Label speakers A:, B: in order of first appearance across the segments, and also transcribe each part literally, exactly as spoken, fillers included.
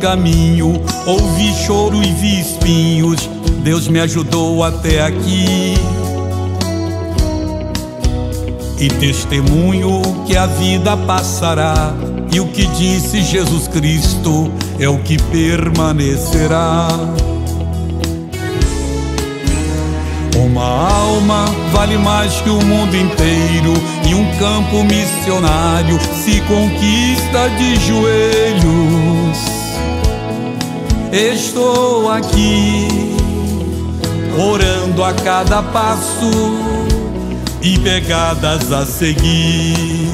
A: caminho, ouvi choro e vi espinhos, Deus me ajudou até aqui. E testemunho que a vida passará, e o que disse Jesus Cristo é o que permanecerá. Uma alma vale mais que o mundo inteiro, e um campo missionário se conquista de joelhos. Estou aqui, orando a cada passo e pegadas a seguir.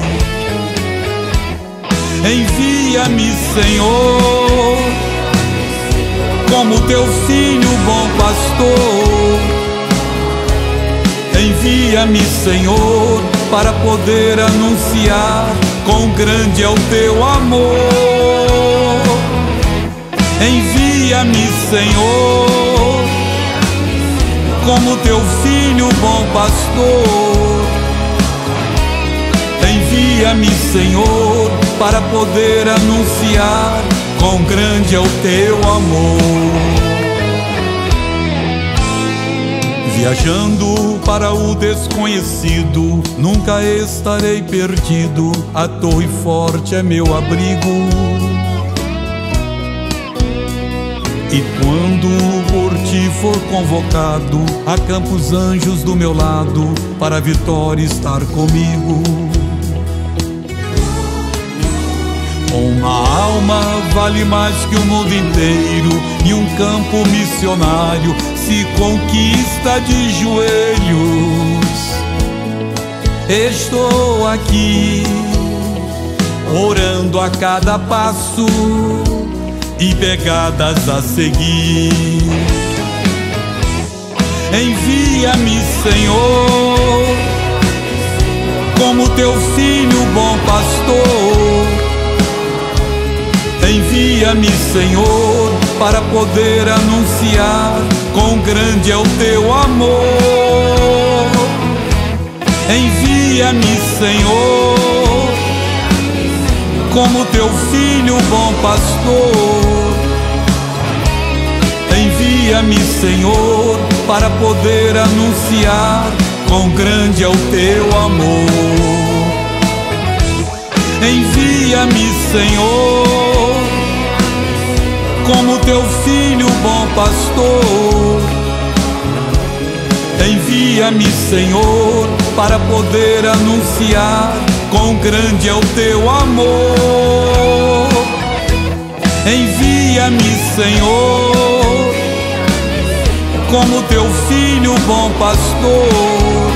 A: Envia-me, Senhor, como teu filho bom pastor. Envia-me, Senhor, para poder anunciar quão grande é o teu amor. Envia-me, Senhor, como teu filho bom pastor. Envia-me, Senhor, para poder anunciar quão grande é o teu amor. Viajando para o desconhecido, nunca estarei perdido, a torre forte é meu abrigo. E quando por ti for convocado, a campos anjos do meu lado, para a vitória estar comigo. Uma alma vale mais que o mundo inteiro, e um campo missionário se conquista de joelhos. Estou aqui, orando a cada passo e pegadas a seguir. Envia-me, Senhor, como teu filho bom pastor. Envia-me, Senhor, para poder anunciar quão grande é o teu amor. Envia-me, Senhor, como teu filho bom pastor. Envia-me, Senhor, para poder anunciar quão grande é o teu amor. Envia-me, Senhor, como teu filho bom pastor. Envia-me, Senhor, para poder anunciar quão grande é o teu amor. Envia-me, Senhor, como teu filho bom pastor.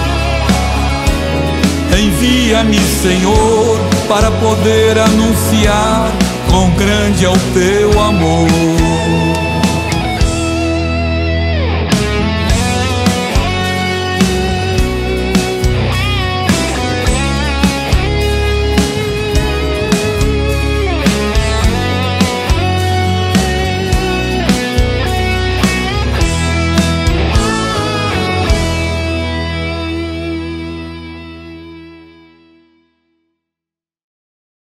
A: Envia-me, Senhor, para poder anunciar quão grande é o teu amor.